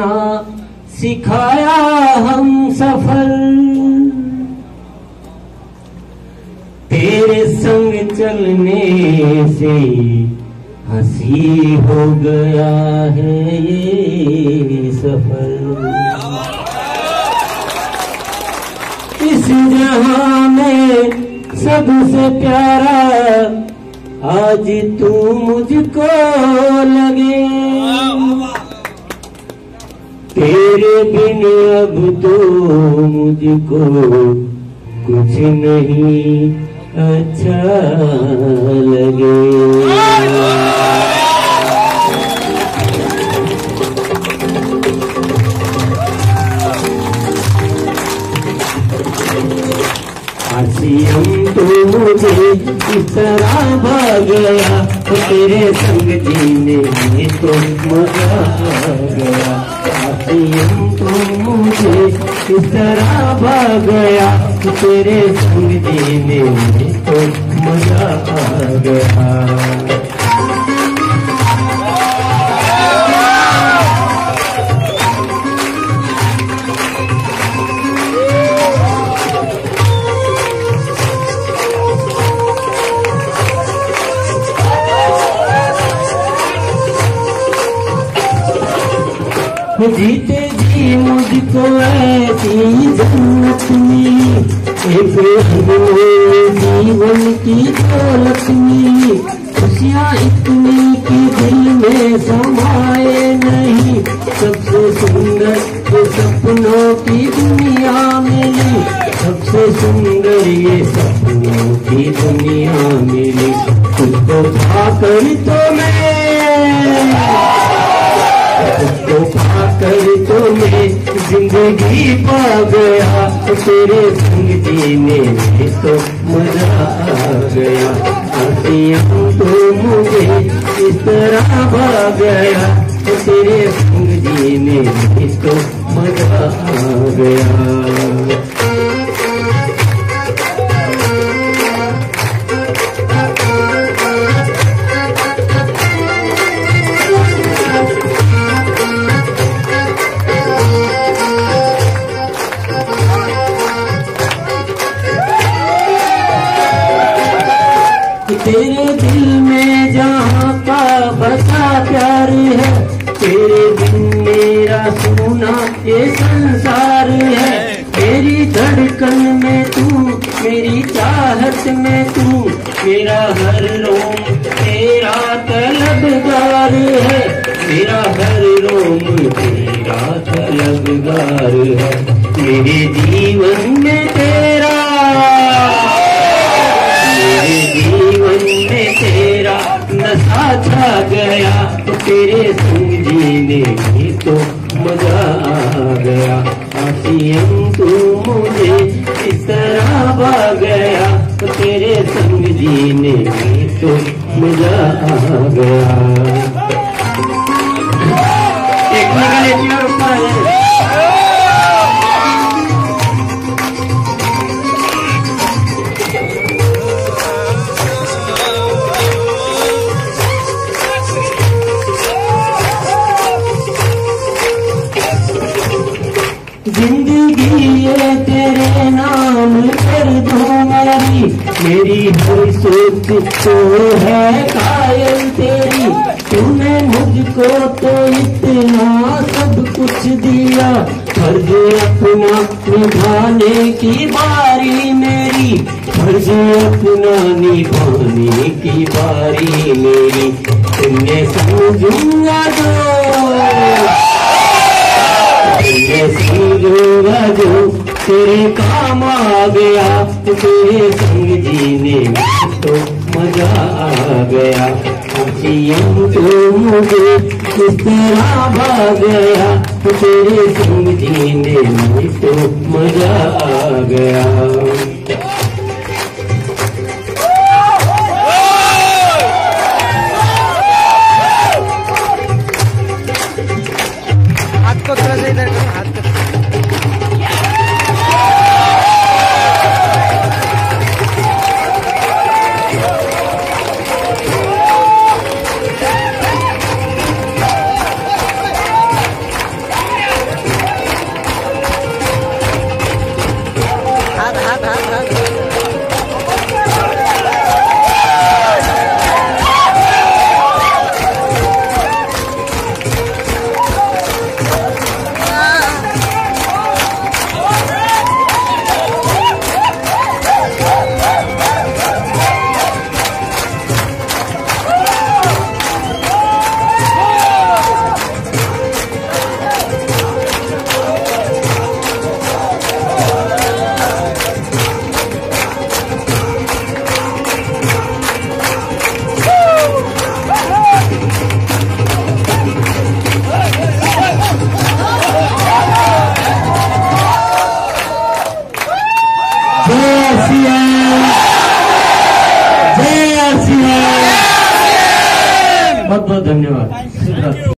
सिखाया हम सफर। तेरे संग चलने से हंसी हो गया है ये सफर। इस जहां में सबसे प्यारा आज तू मुझको लगे। तेरे बिन अब तो मुझको कुछ नहीं अच्छा लगे। आसियम तो मुझे इस तरह भाग गया, तो तेरे संग जीने में तो मजा आ गया। आसियम तो मुझे इस तरह भाग गया, तो तेरे संग जीने में तो मजा आ गया। जीते जी मुझको ऐसी जन्नत मिली, एक जीवन की दौलत मिली। खुशियाँ इतनी की दिल में समाए नहीं, सबसे सुंदर ये सपनों की दुनिया मिली। सबसे सुंदर ये सपनों की दुनिया मिली। तुझको पाकर तो मैं, तुझको पाकर तो मैं जिंदगी पा गया। तेरे संग जीने में तो मजा आ गया। आसियां तो मुझे इस तरह भा गया, तेरे संग जीने में तो मजा आ गया। तेरे दिल में जहाँ का बसा प्यार है, तेरे बिन मेरा सोना ये संसार है। मेरी धड़कन में तू, मेरी चाहत में तू, मेरा हर रोम तेरा तलबगार है। मेरा हर रोम तेरा तलबगार है। मेरे जीवन में तेरा, जीवन में तेरा नशा छा गया। तो तेरे संग जीने में तो मजा आ गया। आसियम तू मुझे इस तरह भा गया, तो तेरे संग जीने में तो मजा आ गया। एक निकले जिंदगी ये तेरे नाम कर दूं मेरी। मेरी हर सोच तो है कायल तेरी। तूने मुझको तो इतना सब कुछ दिया, फर्ज अपना निभाने की बारी मेरी। फर्ज अपना निभाने की बारी मेरी। तुमने समझूंगा जो, समझूंगा जो तेरे काम आ गया। तेरे संग जीने में तो मजा आ गया। आसियां तो मुझे इस तरह भा गया, तेरे संग जीने में तो मजा आ गया। हाथ को थोड़ा सा इधर करो, हाथ को। धन्यवाद।